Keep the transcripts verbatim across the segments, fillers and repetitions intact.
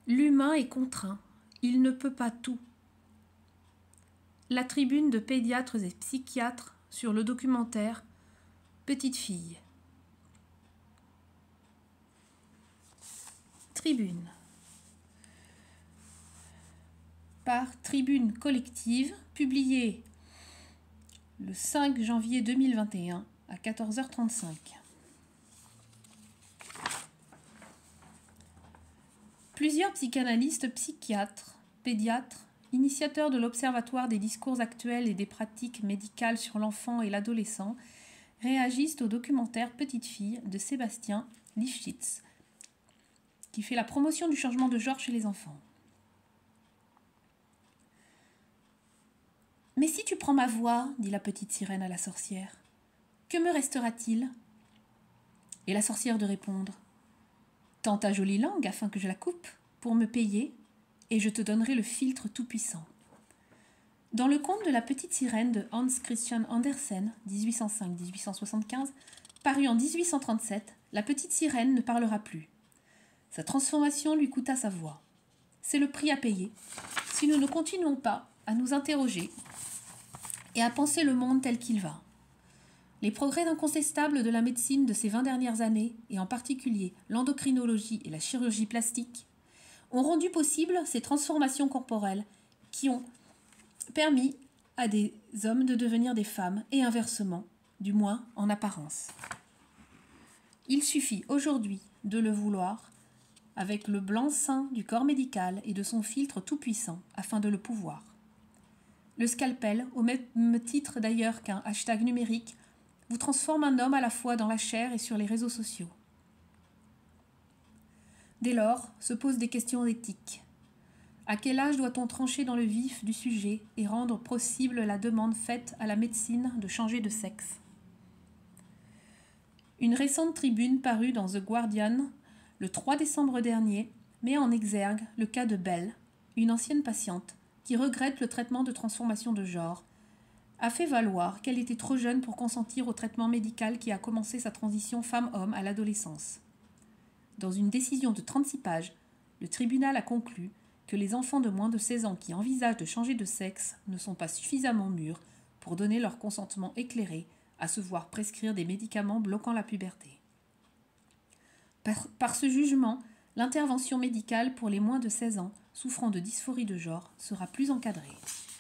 L'humain est contraint, il ne peut pas tout. La tribune de pédiatres et psychiatres sur le documentaire Petite fille. Tribune. Par Tribune Collective, publié le cinq janvier deux mille vingt et un à quatorze heures trente-cinq. Plusieurs psychanalystes, psychiatres, pédiatres, initiateurs de l'Observatoire des discours actuels et des pratiques médicales sur l'enfant et l'adolescent, réagissent au documentaire Petite fille de Sébastien Lifshitz, qui fait la promotion du changement de genre chez les enfants. « Mais si tu prends ma voix, dit la petite sirène à la sorcière, que me restera-t-il » Et la sorcière de répondre « Tends ta jolie langue afin que je la coupe pour me payer, et je te donnerai le filtre tout-puissant. » Dans le conte de la petite sirène de Hans Christian Andersen, dix-huit cent cinq à dix-huit cent soixante-quinze, paru en dix-huit cent trente-sept, la petite sirène ne parlera plus. Sa transformation lui coûta sa voix. C'est le prix à payer si nous ne continuons pas à nous interroger et à penser le monde tel qu'il va. Les progrès incontestables de la médecine de ces vingt dernières années, et en particulier l'endocrinologie et la chirurgie plastique, ont rendu possibles ces transformations corporelles qui ont permis à des hommes de devenir des femmes et inversement, du moins en apparence. Il suffit aujourd'hui de le vouloir avec le blanc-seing du corps médical et de son filtre tout-puissant afin de le pouvoir. Le scalpel, au même titre d'ailleurs qu'un hashtag numérique, vous transforme un homme à la fois dans la chair et sur les réseaux sociaux. Dès lors, se posent des questions éthiques. À quel âge doit-on trancher dans le vif du sujet et rendre possible la demande faite à la médecine de changer de sexe ? Une récente tribune parue dans The Guardian le trois décembre dernier met en exergue le cas de Belle, une ancienne patiente qui regrette le traitement de transformation de genre, a fait valoir qu'elle était trop jeune pour consentir au traitement médical qui a commencé sa transition femme-homme à l'adolescence. Dans une décision de trente-six pages, le tribunal a conclu que les enfants de moins de seize ans qui envisagent de changer de sexe ne sont pas suffisamment mûrs pour donner leur consentement éclairé à se voir prescrire des médicaments bloquant la puberté. Par, par ce jugement, l'intervention médicale pour les moins de seize ans souffrant de dysphorie de genre sera plus encadrée.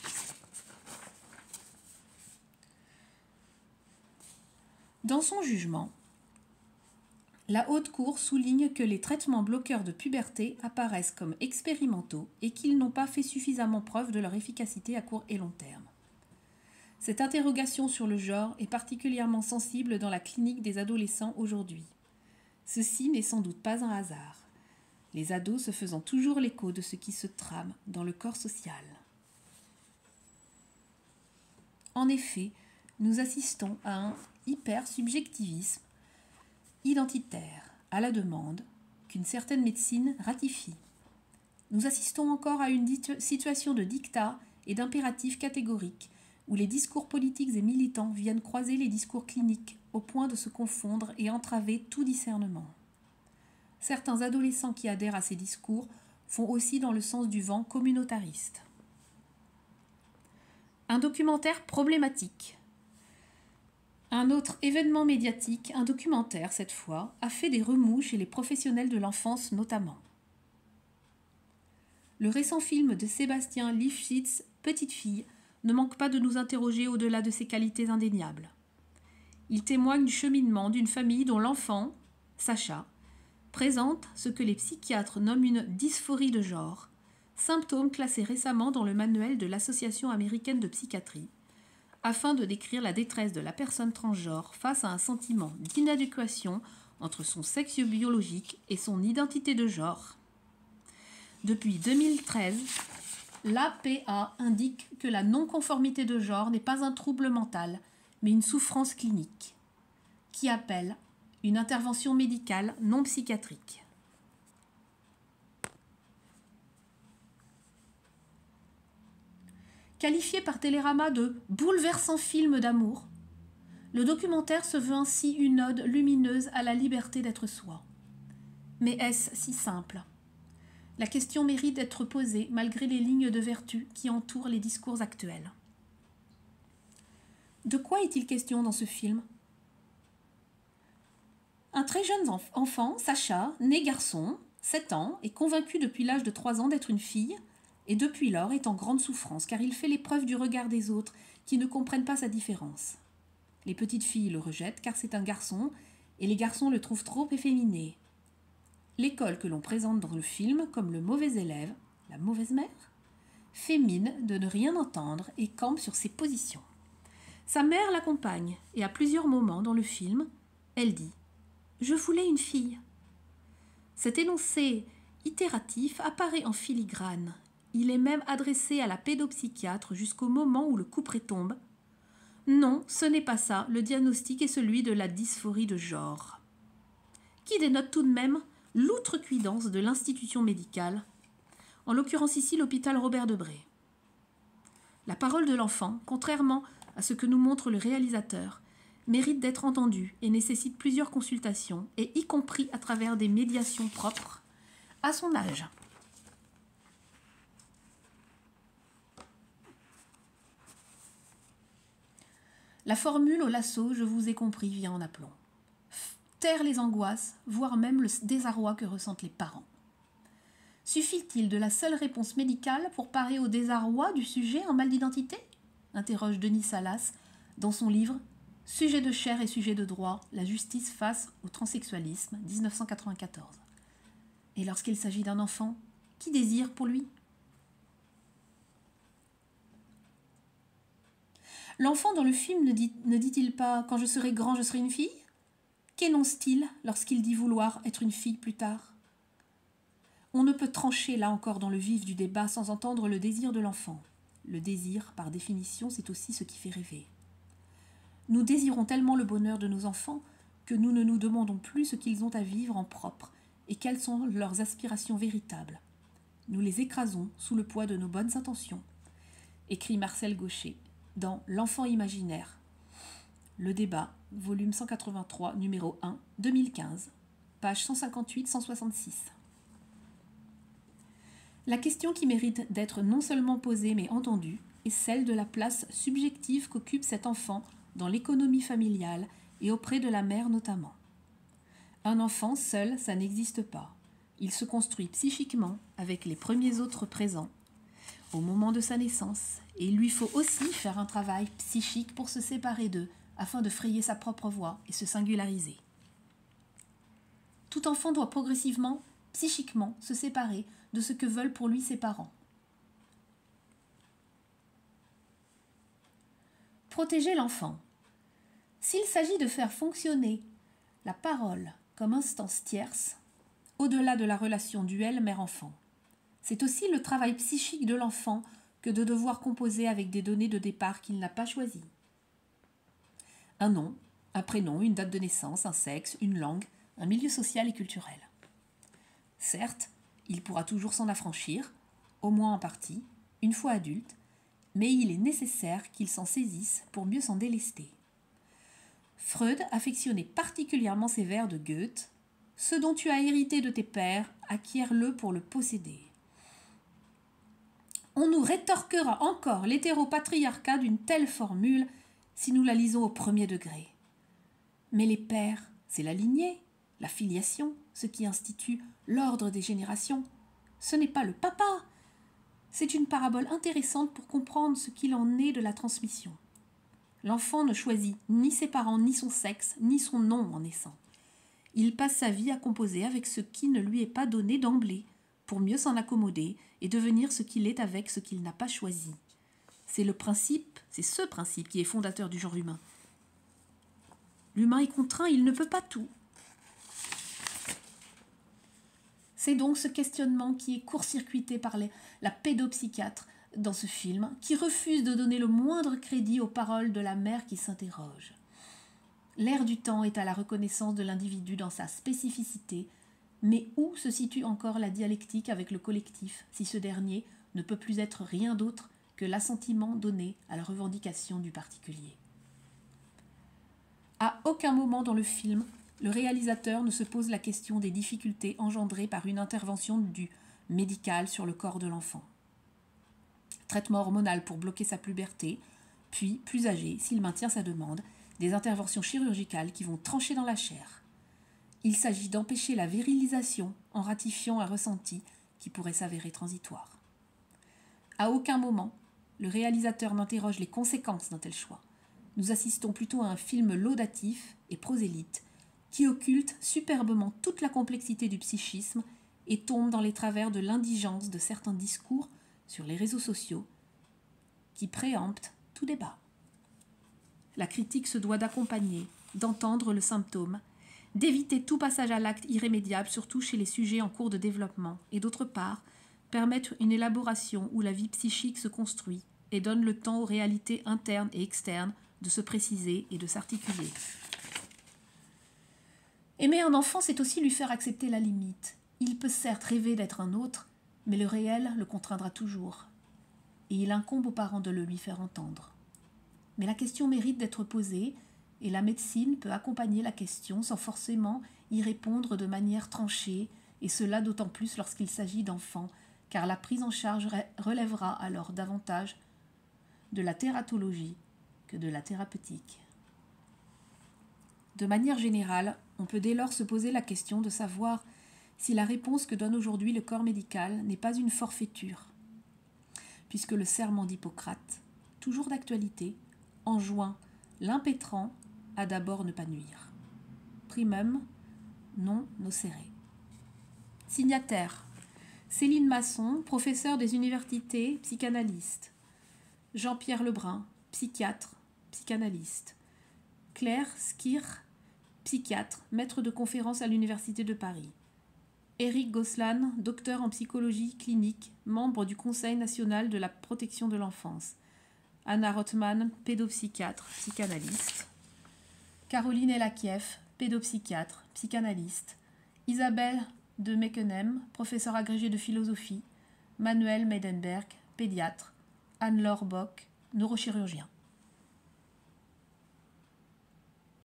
Dans son jugement, la Haute Cour souligne que les traitements bloqueurs de puberté apparaissent comme expérimentaux et qu'ils n'ont pas fait suffisamment preuve de leur efficacité à court et long terme. Cette interrogation sur le genre est particulièrement sensible dans la clinique des adolescents aujourd'hui. Ceci n'est sans doute pas un hasard, les ados se faisant toujours l'écho de ce qui se trame dans le corps social. En effet, nous assistons à un hyper-subjectivisme identitaire, à la demande, qu'une certaine médecine ratifie. Nous assistons encore à une situation de dictat et d'impératif catégorique, où les discours politiques et militants viennent croiser les discours cliniques au point de se confondre et entraver tout discernement. Certains adolescents qui adhèrent à ces discours font aussi dans le sens du vent communautariste. Un documentaire problématique. Un autre événement médiatique, un documentaire cette fois, a fait des remous chez les professionnels de l'enfance notamment. Le récent film de Sébastien Lifshitz, Petite fille, ne manque pas de nous interroger au-delà de ses qualités indéniables. Il témoigne du cheminement d'une famille dont l'enfant, Sacha, présente ce que les psychiatres nomment une dysphorie de genre, symptôme classé récemment dans le manuel de l'Association américaine de psychiatrie, afin de décrire la détresse de la personne transgenre face à un sentiment d'inadéquation entre son sexe biologique et son identité de genre. Depuis deux mille treize, l'A P A indique que la non-conformité de genre n'est pas un trouble mental, mais une souffrance clinique, qui appelle une intervention médicale non psychiatrique. Qualifié par Télérama de « bouleversant film d'amour », le documentaire se veut ainsi une ode lumineuse à la liberté d'être soi. Mais est-ce si simple ? La question mérite d'être posée malgré les lignes de vertu qui entourent les discours actuels. De quoi est-il question dans ce film ? Un très jeune enfant, Sacha, né garçon, sept ans, est convaincu depuis l'âge de trois ans d'être une fille, et depuis lors est en grande souffrance, car il fait l'épreuve du regard des autres qui ne comprennent pas sa différence. Les petites filles le rejettent car c'est un garçon, et les garçons le trouvent trop efféminé. L'école que l'on présente dans le film comme le mauvais élève, la mauvaise mère, fait mine de ne rien entendre et campe sur ses positions. Sa mère l'accompagne, et à plusieurs moments dans le film, elle dit « Je voulais une fille ». Cet énoncé itératif apparaît en filigrane. Il est même adressé à la pédopsychiatre jusqu'au moment où le couperet tombe. Non, ce n'est pas ça, le diagnostic est celui de la dysphorie de genre, qui dénote tout de même l'outrecuidance de l'institution médicale, en l'occurrence ici l'hôpital Robert Debré. La parole de l'enfant, contrairement à ce que nous montre le réalisateur, mérite d'être entendue et nécessite plusieurs consultations, et y compris à travers des médiations propres à son âge. La formule au lasso « je vous ai compris » vient en appelant. Taire les angoisses, voire même le désarroi que ressentent les parents. Suffit-il de la seule réponse médicale pour parer au désarroi du sujet en mal d'identité ? Interroge Denis Salas dans son livre « Sujet de chair et sujet de droit, la justice face au transsexualisme, dix-neuf cent quatre-vingt-quatorze ». Et lorsqu'il s'agit d'un enfant, qui désire pour lui ? L'enfant dans le film ne dit, ne dit-il pas « quand je serai grand, je serai une fille » ? Qu'énonce-t-il lorsqu'il dit vouloir être une fille plus tard ? On ne peut trancher là encore dans le vif du débat sans entendre le désir de l'enfant. Le désir, par définition, c'est aussi ce qui fait rêver. Nous désirons tellement le bonheur de nos enfants que nous ne nous demandons plus ce qu'ils ont à vivre en propre et quelles sont leurs aspirations véritables. Nous les écrasons sous le poids de nos bonnes intentions, écrit Marcel Gaucher dans L'enfant imaginaire. Le débat, volume cent quatre-vingt-trois, numéro un, deux mille quinze, page cent cinquante-huit à cent soixante-six. La question qui mérite d'être non seulement posée mais entendue est celle de la place subjective qu'occupe cet enfant dans l'économie familiale et auprès de la mère notamment. Un enfant seul, ça n'existe pas. Il se construit psychiquement avec les premiers autres présents au moment de sa naissance, et il lui faut aussi faire un travail psychique pour se séparer d'eux afin de frayer sa propre voie et se singulariser. Tout enfant doit progressivement, psychiquement, se séparer de ce que veulent pour lui ses parents. Protéger l'enfant. S'il s'agit de faire fonctionner la parole comme instance tierce, au-delà de la relation duelle mère-enfant, c'est aussi le travail psychique de l'enfant que de devoir composer avec des données de départ qu'il n'a pas choisies. Un nom, un prénom, une date de naissance, un sexe, une langue, un milieu social et culturel. Certes, il pourra toujours s'en affranchir, au moins en partie, une fois adulte, mais il est nécessaire qu'il s'en saisisse pour mieux s'en délester. Freud affectionnait particulièrement ces vers de Goethe « Ce dont tu as hérité de tes pères, acquiers-le pour le posséder ». On nous rétorquera encore l'hétéropatriarcat d'une telle formule si nous la lisons au premier degré. Mais les pères, c'est la lignée, la filiation, ce qui institue l'ordre des générations. Ce n'est pas le papa. C'est une parabole intéressante pour comprendre ce qu'il en est de la transmission. L'enfant ne choisit ni ses parents, ni son sexe, ni son nom en naissant. Il passe sa vie à composer avec ce qui ne lui est pas donné d'emblée, pour mieux s'en accommoder et devenir ce qu'il est avec ce qu'il n'a pas choisi. C'est le principe, c'est ce principe qui est fondateur du genre humain. L'humain est contraint, il ne peut pas tout. C'est donc ce questionnement qui est court-circuité par les, la pédopsychiatre dans ce film, qui refuse de donner le moindre crédit aux paroles de la mère qui s'interroge. L'ère du temps est à la reconnaissance de l'individu dans sa spécificité, mais où se situe encore la dialectique avec le collectif, si ce dernier ne peut plus être rien d'autre que l'assentiment donné à la revendication du particulier. À aucun moment dans le film, le réalisateur ne se pose la question des difficultés engendrées par une intervention du médical sur le corps de l'enfant. Traitement hormonal pour bloquer sa puberté, puis, plus âgé, s'il maintient sa demande, des interventions chirurgicales qui vont trancher dans la chair. Il s'agit d'empêcher la virilisation en ratifiant un ressenti qui pourrait s'avérer transitoire. À aucun moment, le réalisateur n'interroge les conséquences d'un tel choix. Nous assistons plutôt à un film laudatif et prosélyte qui occulte superbement toute la complexité du psychisme et tombe dans les travers de l'indigence de certains discours sur les réseaux sociaux qui préemptent tout débat. La critique se doit d'accompagner, d'entendre le symptôme, d'éviter tout passage à l'acte irrémédiable, surtout chez les sujets en cours de développement, et d'autre part, permettre une élaboration où la vie psychique se construit et donne le temps aux réalités internes et externes de se préciser et de s'articuler. Aimer un enfant, c'est aussi lui faire accepter la limite. Il peut certes rêver d'être un autre, mais le réel le contraindra toujours. Et il incombe aux parents de le lui faire entendre. Mais la question mérite d'être posée, et la médecine peut accompagner la question sans forcément y répondre de manière tranchée, et cela d'autant plus lorsqu'il s'agit d'enfants, car la prise en charge relèvera alors davantage de la tératologie que de la thérapeutique. De manière générale, on peut dès lors se poser la question de savoir si la réponse que donne aujourd'hui le corps médical n'est pas une forfaiture, puisque le serment d'Hippocrate, toujours d'actualité, enjoint l'impétrant à d'abord ne pas nuire. Primum non nocere. Signataires: Céline Masson, professeure des universités, psychanalyste. Jean-Pierre Lebrun, psychiatre, psychanalyste. Claire Skir, psychiatre, maître de conférences à l'Université de Paris. Éric Gosselin, docteur en psychologie clinique, membre du Conseil national de la protection de l'enfance. Anna Rothman, pédopsychiatre, psychanalyste. Caroline Elakieff, pédopsychiatre, psychanalyste. Isabelle de Meckenem, professeure agrégée de philosophie. Manuel Meidenberg, pédiatre. Anne-Laure Bock, neurochirurgien.